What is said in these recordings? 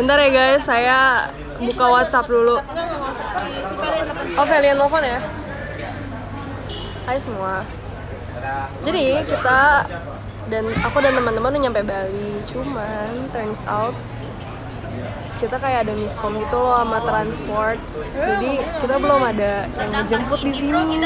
Bentar ya guys, saya buka WhatsApp dulu. Oh, Valian nelfon ya? Hai semua. Jadi kita aku dan teman-teman udah nyampe Bali. Cuman turns out kita kayak ada miskom gitu loh sama transport. Jadi kita belum ada yang ngejemput di sini.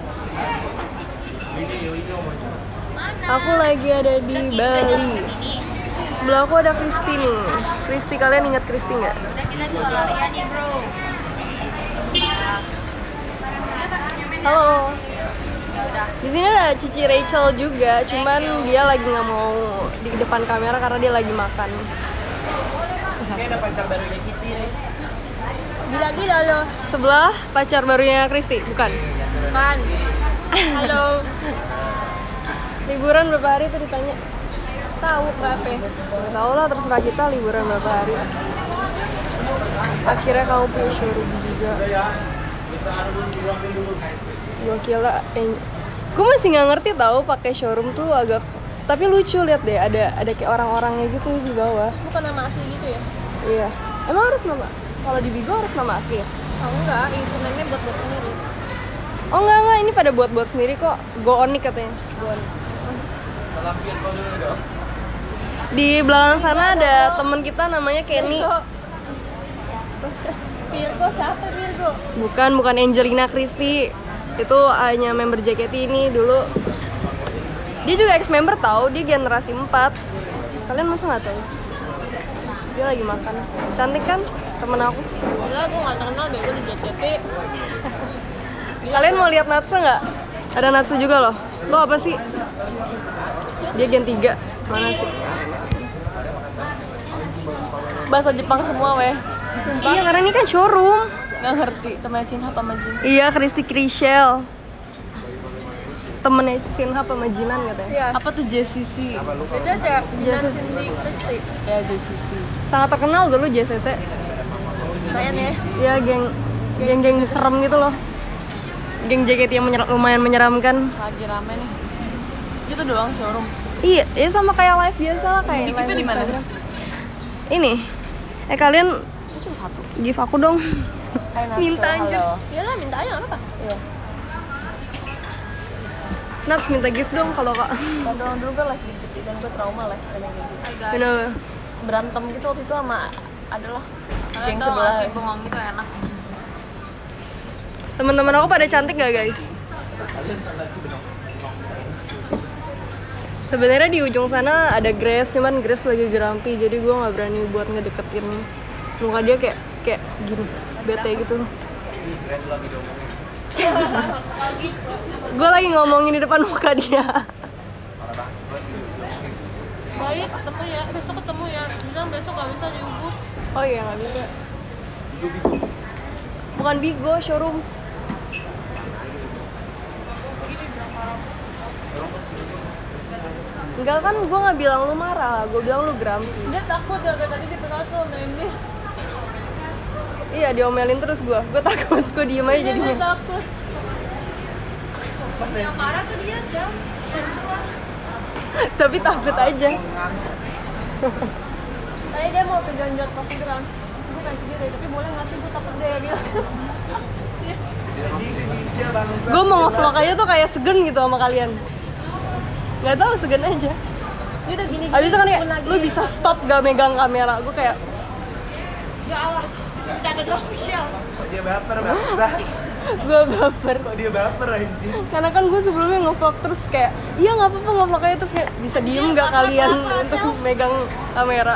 Aku lagi ada di Bali. Sebelah aku ada Kristi nih. Kristi, kalian ingat Kristi nggak? Kita juga larian nih bro. Halo. Di sini ada Cici Rachel juga, cuman dia lagi nggak mau di depan kamera karena dia lagi makan. Ini ada pacar barunya Kitty nih. Gila-gila lo. Sebelah pacar barunya Kristi, bukan? Bukan. Halo. Liburan berapa hari tuh ditanya? Tahu berapa? Nggak tahu lah, terserah kita liburan berapa hari. Akhirnya kamu punya showroom juga. Gua kira gue masih nggak ngerti tahu pakai showroom tuh agak, tapi lucu lihat deh, ada kayak orang-orangnya gitu di bawah. Bukan nama asli gitu ya? Iya. Emang harus nama? Kalau di Bigo harus nama asli ya? Oh enggak, username-nya buat sendiri. Oh enggak, ini pada buat sendiri kok. Go Onic katanya. Go Onic. Salam Virgo dulu dong. Di belakang sana ada temen kita namanya Kenny. Virgo siapa Virgo? Bukan Angelina Christie. Itu hanya member JKT ini dulu. Dia juga ex-member tahu, dia generasi 4. Kalian masa nggak tahu sih? Dia lagi makan. Cantik kan temen aku? Enggak, gue nggak terkenal deh, gue di JKT. Kalian mau lihat Natsu nggak? Ada Natsu juga loh. Lo apa sih? Dia Gen 3. Mana sih? Bahasa Jepang semua weh. Iya, karena ini kan showroom. Nggak ngerti, temen Sinha apa Majin? Iya, Kristi Krishel. Temennya Sinha apa Majinan katanya. Iya. Apa tuh JCC? Beda aja, Jinan Cindy Kristi. Ya, JCC. Sangat terkenal dulu JCC. Kayaknya ya. Iya, geng serem gitu loh. Geng JKT yang lumayan menyeramkan. Lagi rame nih. Gitu doang showroom. Iya, ya sama kayak live biasa lah, kayak Di-give-nya di mana? Instagram. Ini. Kalian Itu cuma satu. give aku dong. Hai Natsu, Minta aja. halo. Iyalah, minta aja nggak apa-apa. Iya. Nats minta gift dong kalau kak. Padahal dulu gue live di situ dan gue trauma live streaming kayak gitu. Kenapa? Berantem gitu waktu itu sama adalah geng sebelah. Bengong itu enak. Teman-teman aku pada cantik gak guys? Sebenarnya di ujung sana ada Grace, cuman Grace lagi gerampi, jadi gue nggak berani buat ngedeketin muka dia kayak gini, bete gitu. Gue lagi ngomongin di depan muka dia. Baik, ketemu ya. Besok ketemu ya. Bilang besok gak bisa di Ubud. Oh iya, nggak bisa. Bukan Bigo, showroom. Enggak kan, gue nggak bilang lu marah, gue bilang lu grumpy. Dia takut dari tadi di tengah tuh sama ini. Iya, diomelin terus gue takut, gue diem aja Dia jadinya. takut. Yang marah tuh dia jam. Tapi takut aja. Tadi dia mau pegang jod pas geram. Gue kasih dia deh, tapi boleh nggak sih, gue takut deh gitu. Jadi Indonesia bangsa. Gue mau nge-vlog aja tuh kayak segen gitu sama kalian. Nggak tahu, segen aja. Dia udah gini-gini. Abis itu kan kayak, lu bisa stop gak megang kamera. Gue kayak, Ya Allah, bercanda doang Michelle. Kok dia baper bangsa? gue baper. Kok dia baper anjing? Karena kan gue sebelumnya nge-vlog terus kayak, iya nggak apa-apa nge-vlog aja, terus kayak bisa diem gak kalian untuk megang kamera.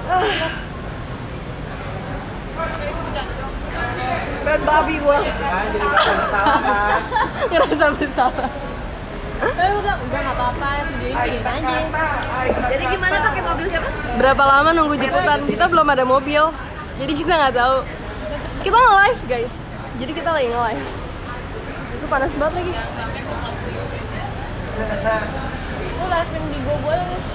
Red babi gue. Ah, jadi baper salah kan? Ngerasa bersalah. Udah nggak apa-apa, videoin aja. Jadi gimana pakai mobil siapa? Berapa lama nunggu jemputan? Kita belum ada mobil, jadi kita nggak tahu. Kita nge-live guys, jadi kita lagi nge-live. Itu panas banget lagi. Lu live-in di Go boleh nih?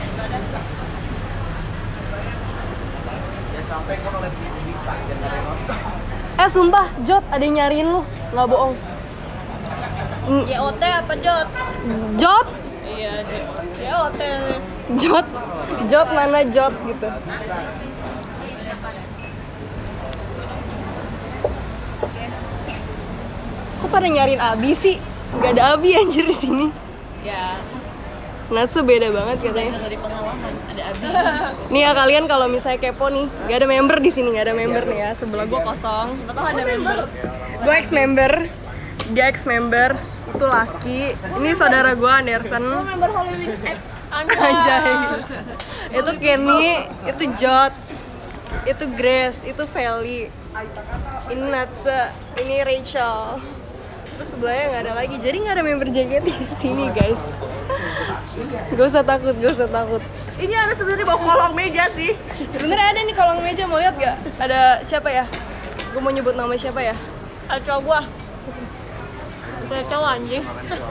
Ya sampai kok oleh bisa jangan ada yang nonton. Sumpah, Jot, ada yang nyariin lu, nggak bohong. YOT apa Jot? Jot, Iya, YOT. Jot mana Jot gitu. Kok pada nyariin Abi sih? Gak ada Abi anjir di sini. Ya, Natsu beda banget katanya. dari pengalaman ada Abi. Nih ya kalian kalau misalnya kepo nih, gak ada member di sini, gak ada member nih ya. Sebelah gua kosong. Siapa tahu ada member. Gua ex member, dia ex member, itu Laki. Ini saudara gua Anderson. Member Holy Wings X. Anjay. Itu Kenny, itu Jot, itu Grace, itu Feli. Ini Natsu, ini Rachel. Terus sebelahnya nggak ada lagi, jadi nggak ada member JKT di sini guys. Gak usah takut, gak usah takut. Ini ada sebenarnya bawa kolong meja sih. Sebenarnya ada nih kolong meja, mau lihat gak? Ada siapa ya? Gue mau nyebut nama siapa ya? Ada cowok gua. Ada cowok anjing.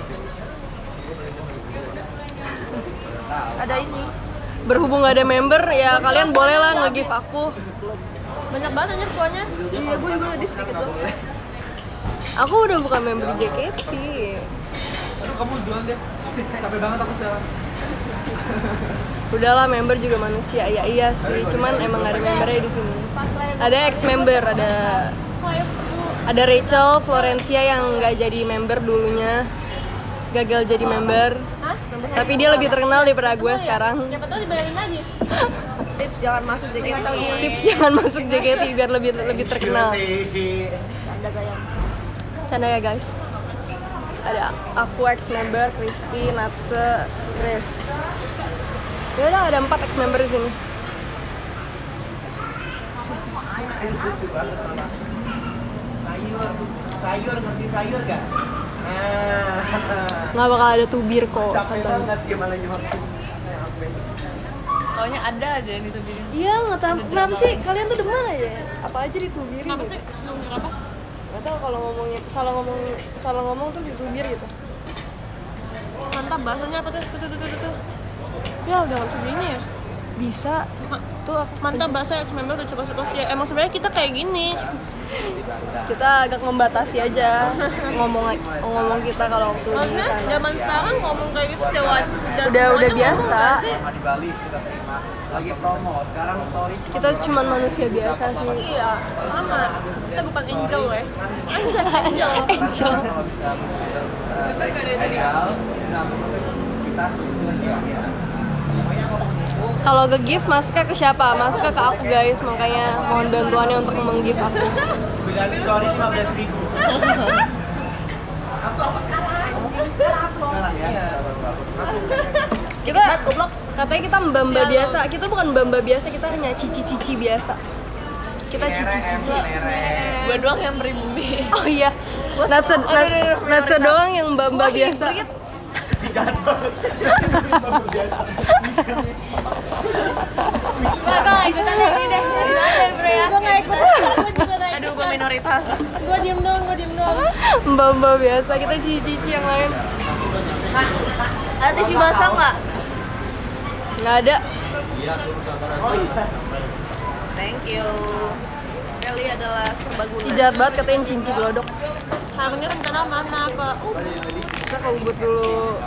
Ada ini. Berhubung gak ada member, ya kalian boleh lah nge-give aku. Banyak banget anjir kuahnya. Iya, gua juga di sedikit tuh. Aku udah bukan member JKT. Aduh, kamu duluan deh. Capek banget aku sekarang. Udahlah, member juga manusia. Ya iya sih, cuman emang gak ada membernya di sini. Ada ex member, ada Rachel Florencia yang nggak jadi member dulunya, gagal jadi member. Tapi dia lebih terkenal daripada gue sekarang. Siapa tahu dibayarin lagi. Tips jangan masuk JKT. Tips jangan masuk JKT biar lebih terkenal. Ada gaya. Tanda ya guys. Ada aku ex member, Kristi, Natsu, Grace. Ya udah ada 4 ex member di sini. Lucu banget Mama. Sayur ngerti sayur gak? Nah, Nggak bakal ada tubir kok. capek santai. banget dia malah nyuapin. Pokoknya ada aja yang ditubirin. Iya nggak tahu kenapa sih kalian tuh demen aja. Apa aja ditubirin. Kenapa sih? Nunggu apa? Nggak tahu kalau ngomongnya salah ngomong tuh ditubir gitu. Mantap bahasanya apa tuh? Tuh. Ya udah nggak bisa gini ya. Bisa. Tuh aku Mantap bahasa ex member udah coba-coba. Ya emang sebenarnya kita kayak gini. kita agak membatasi aja ngomong kita kalau waktu di Maksudnya sana. zaman sekarang ngomong kayak gitu udah Udah semuanya biasa. ngomong, nggak sih? Sama di Bali kita terima. Lagi promo, sekarang story Kita cuma manusia biasa sih. Iya, sama. Kita bukan angel ya. Angel. Angel. kalau bisa legal, kita sebenarnya ya. Kalau nge-give masuknya ke siapa? Masuknya ke aku guys, makanya mohon bantuannya untuk meng-give aku. 9 story 15.000. Sekarang ya. Kita katanya kita mbamba biasa, kita bukan mbamba biasa, kita hanya cici-cici biasa. Kita cici-cici. Gue doang yang pribumi. Oh iya, Natsu doang yang mbamba biasa. Gue gak ikutan ini deh. Gue gak ikutan. Aduh, gue minoritas. Gue diem doang. Mbamba biasa, kita cici-cici yang lain. Ada tisu basah nggak? Nggak ada. Thank you. Kelly adalah serbaguna. Ih, jahat banget katanya cinci gelodok. Harusnya rencana mana ke Kita ke Ubud dulu.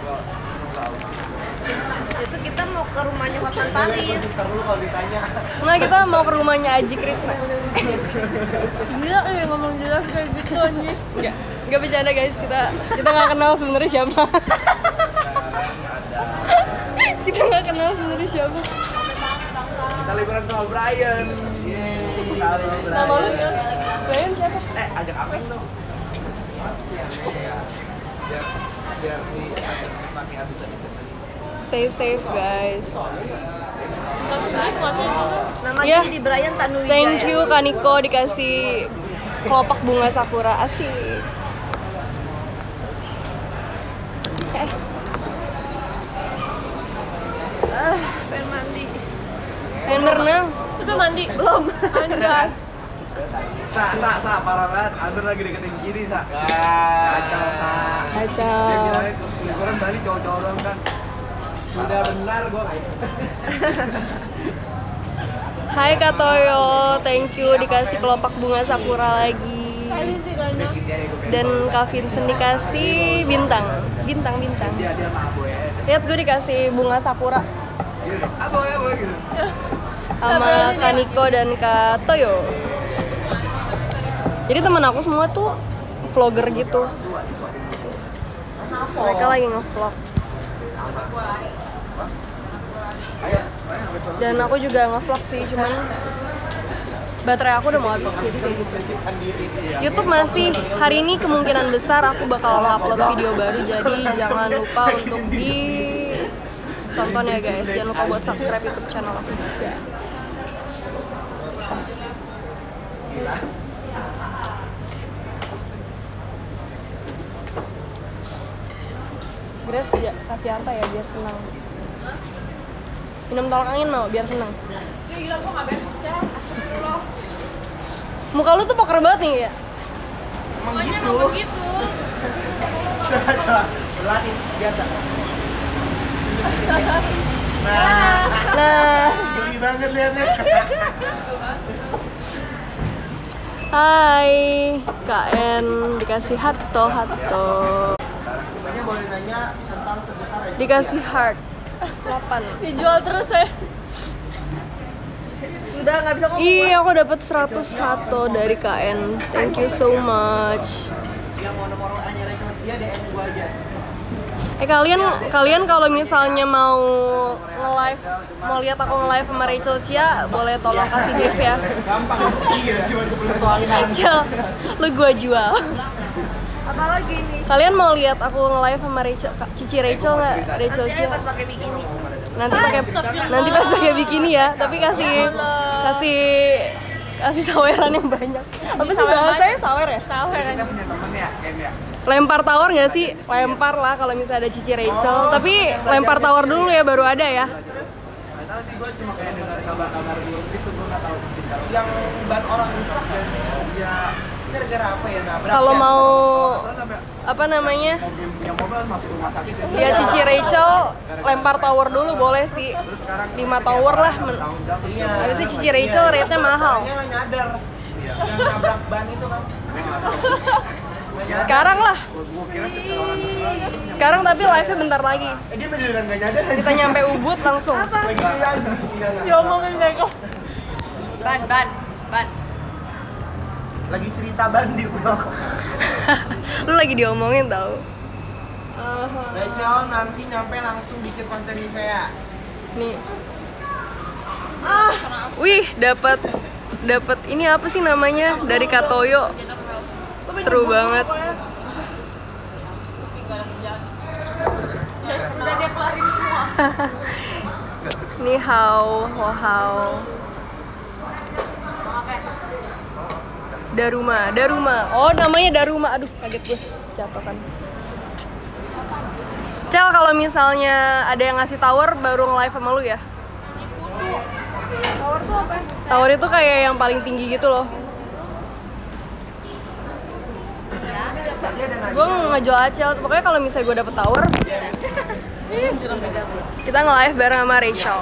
Habis itu kita mau ke rumahnya Hotman Paris. Seru kalau ditanya. Nggak, kita mau ke rumahnya Aji Krisna. Gila ngomong jelas kayak gitu anjir. Nggak bercanda guys, kita nggak kenal sebenarnya siapa. Kita nggak kenal sebenarnya siapa. Kita liburan sama Brian. Yeay. Halo Brian. Nama lu kan? Brian siapa? Ajak Ameng dong. Mas ya. Biar si Mami bisa Stay safe guys. Namanya Ya, di Brian Tanuwijaya. thank you Kaniko dikasih kelopak bunga sakura, asik. Pengen mandi. Pengen berenang. Itu mandi belum? Anjas. Sa, parah banget. Ander lagi deketin kiri, Sa. Kacau, Sa. Kacau. Dia bilangnya liburan Bali cowok-cowok doang kan. Sudah benar gua kayak. Hai Kak Toyo, thank you dikasih kelopak bunga sakura lagi. Dan Kak Vincent dikasih bintang. Dia sama Aboy. Lihat gue dikasih bunga sakura Aboy gitu. sama Kaniko dan Kak Toyo. Jadi teman aku semua tuh vlogger gitu. Mereka lagi nge-vlog. Dan aku juga nge-vlog sih, cuman baterai aku udah mau habis, jadi kayak gitu. YouTube masih, hari ini kemungkinan besar aku bakal upload video baru, jadi jangan lupa untuk ditonton ya guys. Jangan lupa buat subscribe YouTube channel aku juga. Grace ya, kasih apa ya biar senang. Minum tolak angin mau biar senang. Muka lu tuh poker banget nih ya. Pokoknya emang begitu. Berlatih biasa. Nah, Geli banget liatnya. hai KN dikasih hato. Tanya boleh nanya tentang seputar aja. Dikasih heart 8. Dijual terus ya. Udah nggak bisa ngomong. Iya, aku dapat 100 hato dari KN. Thank you so much. Yang mau nomor hanya record dia DM gua aja. Kalian kalau misalnya mau nge-live, mau lihat aku nge-live sama Rachel Chia, boleh tolong kasih gift ya. Gampang. Iya, cuma 10 tuangin. Rachel, lu gua jual. Apalagi nih? Kalian mau lihat aku nge-live sama Rachel, Cici Rachel nggak? Rachel Chia. Pas pakai bikini. Nanti pas pakai bikini ya, tapi kasih saweran yang banyak. Apa sih bahasanya sawer ya? Tahu kan? Kita punya temen ya, Ken ya. Lempar tawar nggak sih? Lempar lah kalau misalnya ada Cici Rachel. Tapi lempar tawar dulu ya, baru ada ya. Nggak tahu sih, gue cuma kayak dengar kabar-kabar gitu, gue nggak tahu. Yang ban orang rusak dan ya gara-gara apa ya nabrak. Kalau ya. mau Sampai apa namanya? yang mobil masuk rumah sakit ya. Ya Cici Rachel lempar tower dulu boleh sih. 5 tower lah. Iya. Habis itu Cici Rachel rate-nya mahal. Dia nyadar yang nabrak ban itu kan. Sekarang lah. Gua kira sekitar orang. Sekarang tapi live-nya bentar lagi. Dia beneran nggak nyadar. Kita nyampe Ubud langsung. Lagi dia anjing. Diomongin gak kok? Ban. Lagi cerita ban di vlog. Lu lagi diomongin tau. Rachel nanti nyampe langsung bikin konten di saya. Nih. Wih, dapat ini apa sih namanya? Dari Katoyo. Seru banget. Udah dia kelarin semua. Ni hao. Daruma. Oh, namanya Daruma. Aduh, kaget gue. Jatuh kan. Cel, kalau misalnya ada yang ngasih tower baru nge-live sama lu ya? Tower tuh apa? Tower itu kayak yang paling tinggi gitu loh. Gue ngejual Acel, pokoknya kalau misalnya gue dapet tower, kita nge-live bareng sama Rachel.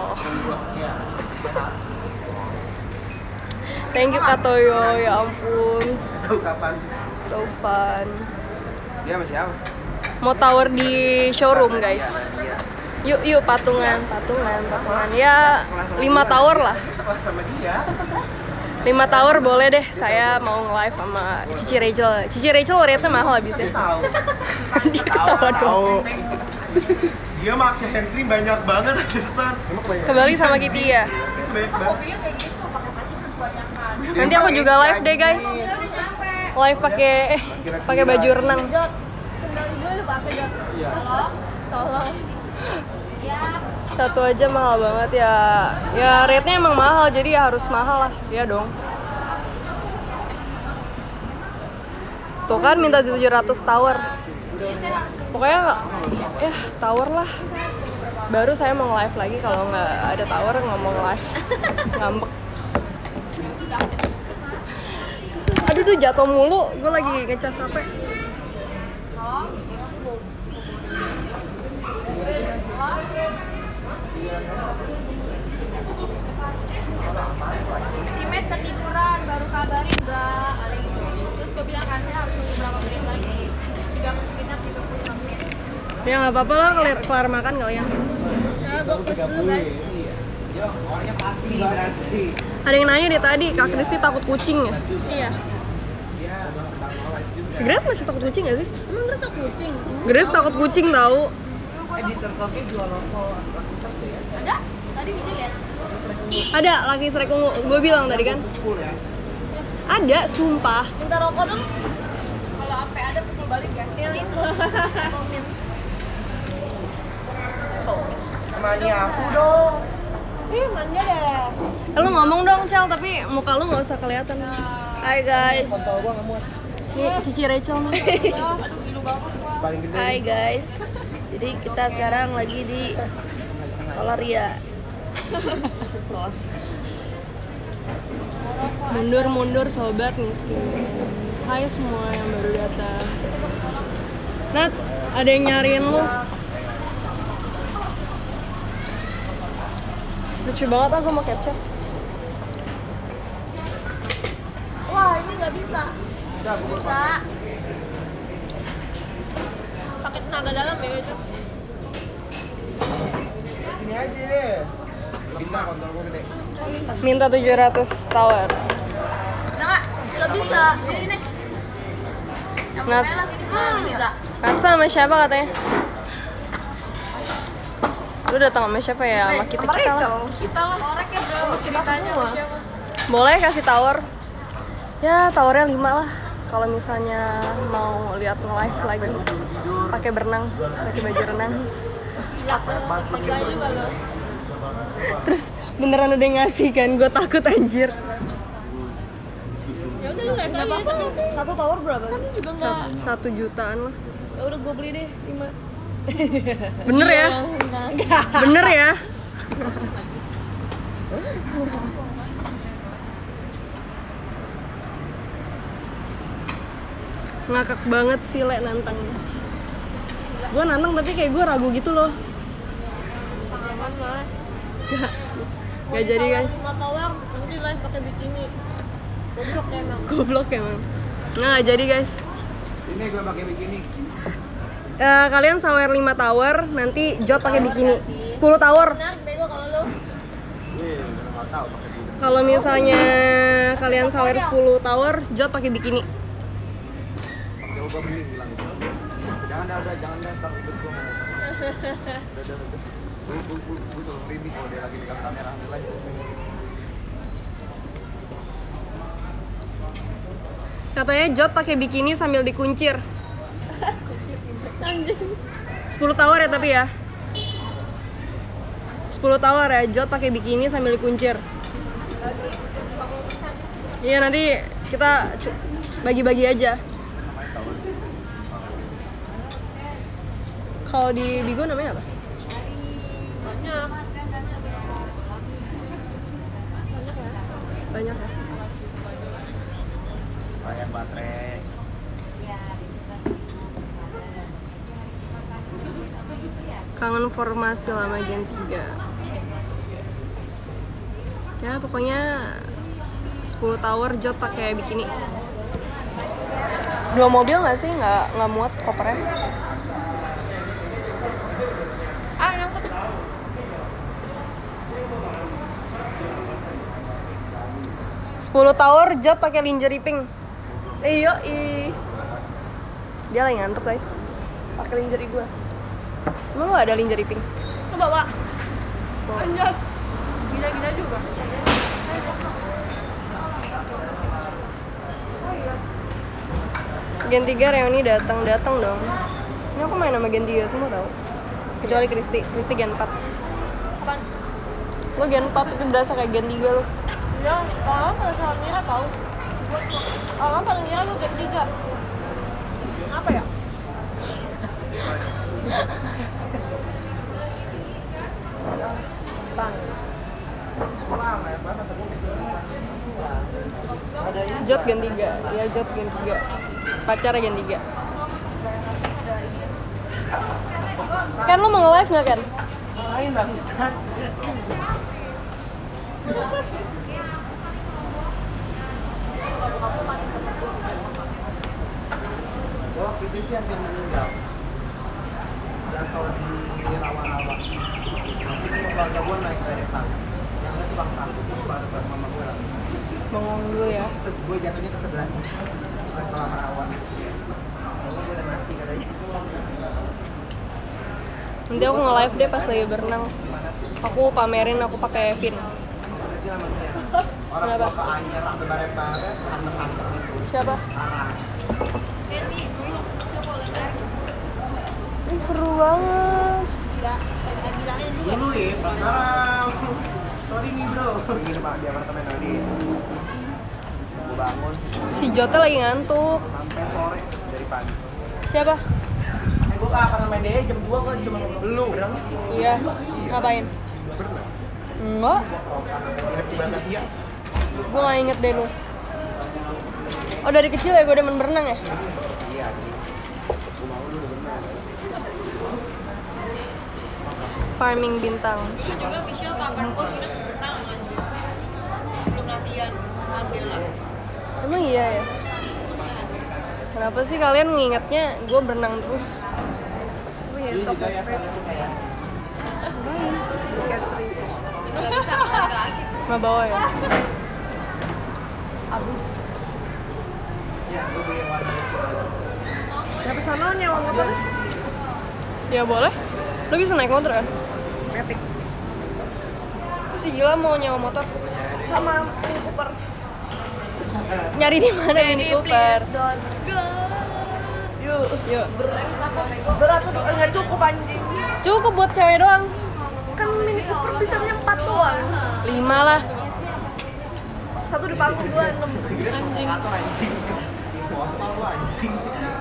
Thank you Katoyo, ya ampun. Tahu kapan? So fun. Dia sama siapa? Mau tower di showroom guys. Yuk patungan. Ya 5 tower lah. Sekelas sama dia. 5 tower boleh deh, saya mau nge-live sama Cici Rachel. Cici Rachel rate-nya mahal habisnya. Tahu. Dia ketawa dong. Dia pakai Henry banyak banget kesan. Kembali sama Kitty ya. Banyak banget. Nanti aku juga live deh guys. Live pakai baju renang. Sendal gue udah pakai Jod. Tolong. Satu aja mahal banget ya. Ya rate-nya emang mahal, jadi ya harus mahal lah. Ya dong. Tuh kan minta 700 tower. Pokoknya ya tower lah. Baru saya mau live lagi, kalau nggak ada tower ngomong live. Ngambek. Aduh tuh jatuh mulu, gue lagi ngecas HP. Si Matt ketiduran, baru kabarin udah kali gitu. Terus gue bilang kan saya harus tunggu berapa menit lagi. Sekitar 35 menit. Ya nggak apa-apa lah, kelar makan kalian. Nah, gue close dulu guys. Yo, orangnya pasti berarti. Ada yang nanya deh tadi, Kak Kristi takut kucing ya? Iya. Dia sedang mau live juga. Grace masih takut kucing gak sih? Emang Grace takut kucing? Grace takut kucing tahu. Di Circle K jual rokok Lucky Strike deh ya. Ada? Tadi kita lihat. Ada Lucky Strike ungu. Gue bilang tadi kan. Cool ya. Ada, sumpah. Minta rokok dong. Kalau apa ada pukul balik ya. Pilih. Temani aku dong. Manja deh. Lu ngomong dong, Cel, tapi muka lu nggak usah kelihatan. Hai guys. Kontol gua nggak muat. Nih, Cici Rachel nih. Paling gede. Hai guys. Jadi kita sekarang lagi di Solaria. Mundur-mundur sobat miskin. Hai semua yang baru datang. Nats, ada yang nyariin lu. Lucu banget aku mau capture. Wah, ini nggak bisa. Udah, gua Bisa. Pakai tenaga dalam ya itu. sini aja. Bisa kontol gua gede. Minta 700 tower. Nah, nggak bisa. Ini. Yang Nat. merah sini. Nah, ini bisa. Nats sama siapa katanya? Lu datang sama siapa ya? Sama kita lah. Kita lah. Korek ya bro. Ceritanya sama siapa? Boleh kasih tower? Ya towernya 5 lah. Kalau misalnya mau lihat nge-live lagi, pakai berenang, pakai baju renang. Gila juga loh. Terus beneran ada yang ngasih kan? Gue takut anjir. Ya udah juga nggak apa-apa sih. Satu tower berapa? Kan ini juga nggak. 1 jutaan lah. Ya udah gue beli deh 5. Bener ya? Bener ya? Ngakak banget sih Le nantangnya. Gue nantang tapi kayak gue ragu gitu loh. Tangan lah. Gak jadi guys. Semua tower nanti live pakai bikini. Goblok emang. Goblok emang. Nggak jadi guys. Ini gua pakai bikini. Kalian sawer 5 tower, nanti Jot pakai bikini. 10 tower. Benar, bego kalau lu. Kalau misalnya kalian sawer 10 tower, Jot pakai bikini. Pakai gua beli bilang gitu. Jangan dah, jangan dah, ntar ribet gua mau. Udah. Gua selalu merinding kalau dia lagi pegang kamera lagi. Katanya Jot pakai bikini sambil dikuncir. 10 tower ya tapi ya. 10 tower ya, Jot pakai bikini sambil dikuncir. Iya nanti kita bagi-bagi aja. Kalau di Bigo namanya apa? Banyak. Banyak ya. Bayar baterai. Kangen formasi lama Gen 3. Ya pokoknya 10 tower Jot pakai bikini. 2 mobil nggak sih? Nggak muat kopernya. Ah, nyangkut. 10 tower Jot pakai lingerie pink. Iya, dia lagi ngantuk guys. Pakai lingerie gua. Emang lu ada lingerie pink? Lu bawa. Anjas. Gila-gila juga. Gen 3 reuni datang dong. Ini aku main sama Gen 3 semua tau. Kecuali Kristi Gen 4. Apaan? Lu Gen 4 tapi berasa kayak Gen 3 lu. Ya, orang pada saat ngira tau. Orang pada ngira lu Gen 3. Apa ya? Bang. Lama banget aku. Jot Gen 3. Iya, Jot Gen 3. Pacarnya Gen 3. Kan lu mau nge-live nggak kan? Main bangsat. Gua waktu itu sih hampir meninggal. Jatuh di rawa-rawa. Nanti semua keluarga gua naik dari tangga. Yang itu bang sanggup terus pada mama gua. Bengong dulu ya. Gue jatuhnya ke sebelahnya. Ke kolam rawa. mati katanya. Nanti aku nge-live deh pas lagi berenang. Aku pamerin aku pakai fin. Kecil sama dia. Orang Kenapa? tua ke Anyer sampai bare-bare anteng-anteng itu. Siapa? Parah. Ih, seru banget. Dulu ya, pas sekarang. Sorry nih bro. Begini pak di apartemen tadi. Gue bangun Si Jota lagi ngantuk. sampai sore dari pagi. Siapa? Gue ke apartemen dia jam 2 kok cuma lu. Iya. Ngapain? Berenang. Enggak. Di Batavia. Gue gak inget deh lu. Oh dari kecil ya gue demen berenang ya? Iya. Gue mau lu berenang. Farming bintang. Juga Michelle kapan pun bilang berenang anjir. Belum latihan. Alhamdulillah. Emang iya ya? Kenapa sih kalian mengingatnya gue berenang terus? Ini juga ya kalau kita ya. Gak bisa, gak asik. Nggak bawa ya? Abis. Ya, gue beli yang warna kecil. Ya kesana nyewa motor. Ya boleh. Lo bisa naik motor ya? Matic. Terus si Gila mau nyewa motor? Sama Mini Cooper. Nyari di mana Mini Cooper? Don't go. Yuk. Yuk. Berat tuh enggak cukup anjing. Cukup buat cewek doang. Kan Mini Cooper bisa punya 4 doang. 5 lah. Satu di pangku 2 6. Anjing. Atau anjing. Impostor lu anjing.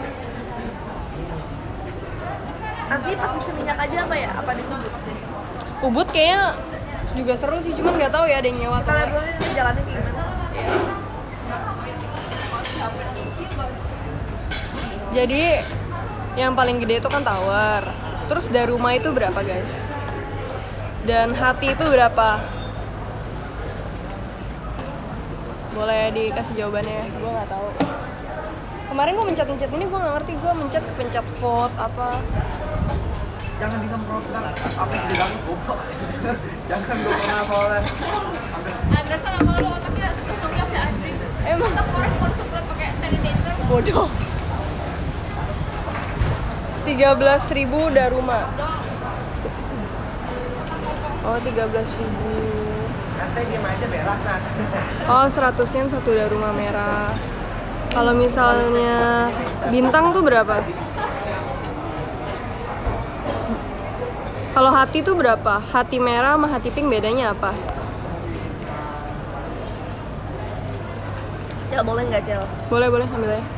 Nanti pas di Seminyak aja apa ya? Apa di Ubud? Ubud kayaknya juga seru sih, cuman nggak tahu ya ada yang nyewa atau Kita lihat enggak. dulu ini jalannya kayak gimana. Iya. Jadi yang paling gede itu kan tower. Terus Daruma itu berapa guys? Dan Hati itu berapa? Boleh dikasih jawabannya? Gue nggak tahu. Kemarin gue mencet-mencet ini gue nggak ngerti, gue kepencet vote apa. Jangan disemprot kan. Apa yang diganggu goblok. Jangan gue pernah soalnya. Andresa sama lo otaknya 11-12 ya anjing. Emang Masa korek mau semprot pakai sanitizer? bodoh. 13.000 Daruma. Oh 13.000. Kan saya diam aja berak kan. Oh 100 yen satu Daruma merah. Kalau misalnya bintang tuh berapa? Kalau hati tuh berapa? Hati merah sama hati pink bedanya apa? Cel boleh nggak Cel? Boleh ambil aja.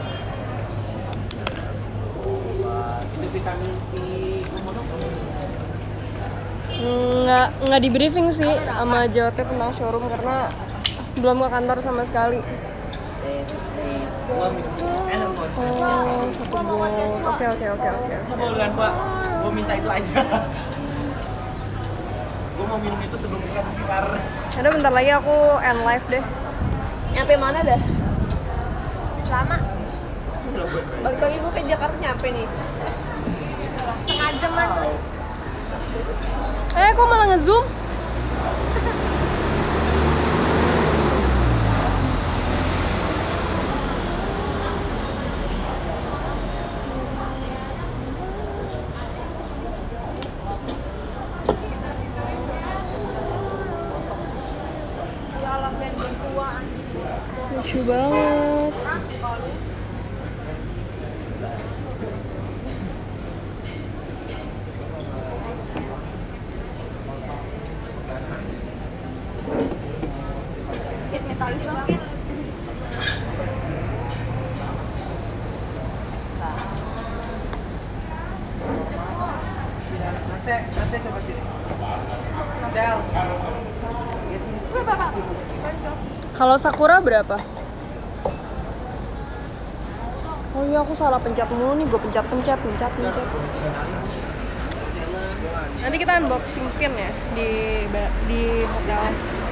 Itu vitamin C. Nggak di briefing sih sama JOT tentang showroom karena belum ke kantor sama sekali. Gua minum enak kok. Oh 1 volt. Oke. Boleh Pak. Gua minta itu aja. Gua mau minum itu sebelum buka sinar. Ada bentar lagi aku end live deh. Nyampe mana dah? Lama. Balik lagi gue ke Jakarta nyampe nih. Setengah jam lah tuh. Kok malah nge-zoom? Ya alam band tua anjing. Lucu banget. Metalis banget. Nanti coba sini. Cel. Iya sini. Kalau Sakura berapa? Oh iya aku salah pencet mulu nih, gue pencet. Nanti kita unboxing Fin ya di hotel.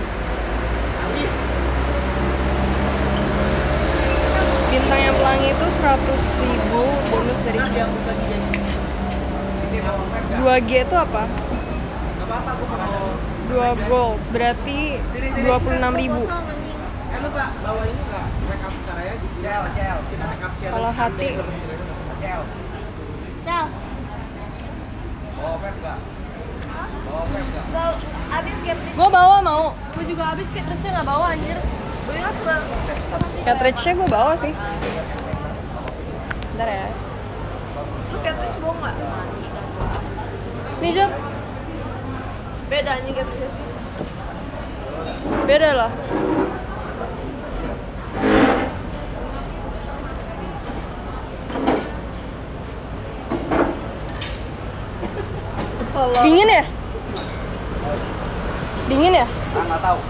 Bintang yang pelangi itu 100.000 bonus dari Dia Cil. hapus lagi guys. Ini mau web nggak? 2G itu apa? Nggak apa-apa, gua mau. 2 gold, berarti 26.000. Lu Pak, bawa ini nggak? Make up caranya di Cel. Kita make up challenge. Kalau hati? Cel. Cal. Bawa vape nggak? Bawa vape nggak? Udah abis cartridge. Gue bawa mau. Gue juga abis cartridge-nya nggak bawa anjir. Gue ingat gue Cartridge-nya gue bawa sih. Bentar ya. lu cartridge bawa nggak? Nih Jod, Beda anjing cartridge sih. beda lah. Kalau Dingin ya? Dingin ya? Ah, nggak tahu.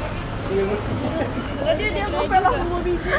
dia ngopel lah 2 biji.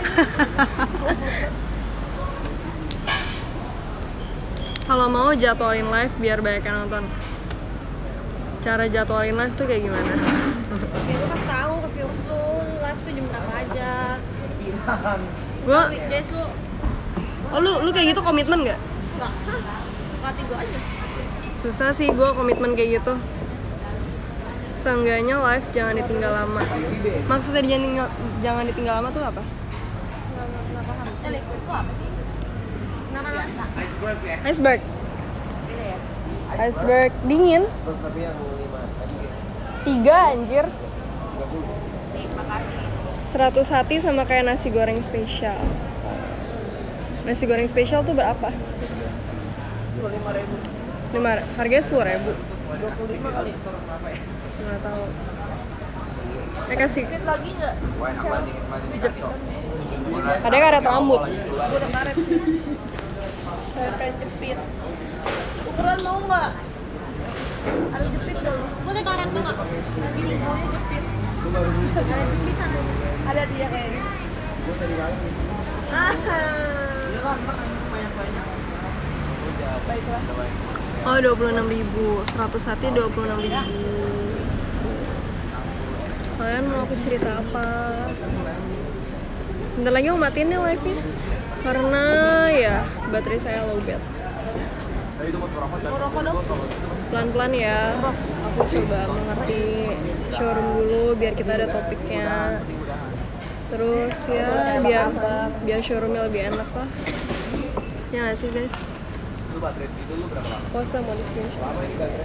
Kalau mau jadwalin live biar banyak yang nonton. Cara jadwalin live tuh kayak gimana? Ya lu kasih tahu ke viewers lu live tuh jam berapa aja. Gua, Weekdays lu oh lu kayak gitu komitmen nggak? enggak. Hah? Kati gue aja. Susah sih gue komitmen kayak gitu. Seenggaknya live jangan ditinggal lama. Maksudnya jangan ditinggal lama tuh apa? Enggak paham. Liquid itu apa sih? Kenapa rasa? Iceberg ya? Iceberg. Beda ya? Iceberg dingin. Tapi yang 5 3 anjir. Nih, makasih. 100 hati sama kayak nasi goreng spesial. Nasi goreng spesial tuh berapa? 25.000. Harganya 10.000. 25 kali. Nggak tahu. Kasih. Fit lagi enggak? Wah, enak banget dingin banget ini kacau. Ada karet rambut. Gue udah karet sih. Saya pengen jepit. Ukuran mau nggak? Ada jepit dong. Gue ada karet tuh nggak? Ini maunya jepit. Ada jepit sana. Ada dia kayaknya. Gue tadi malam di sini. Baiklah. Oh 26.000, 100 hati 26.000. Kalian mau aku cerita apa? Bentar lagi mau matiin nih live-nya karena ya baterai saya low bat. Mau rokok dong? Pelan-pelan ya, aku coba mengerti showroom dulu biar kita ada topiknya. Terus ya biar showroomnya lebih enak lah. Ya nggak sih guys? Lu baterai segitu lu berapa lama? Puasa mau di screenshot. Lama ini baterai?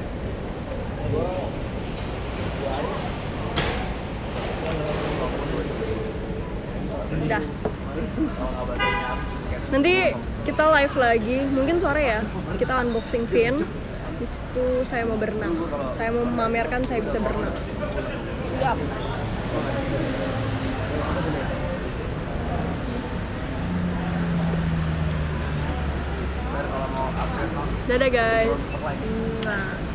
Udah. Nanti kita live lagi, mungkin sore ya. Kita unboxing fin. Di situ saya mau berenang. Saya mau memamerkan saya bisa berenang. Siap. Dadah guys. Nah.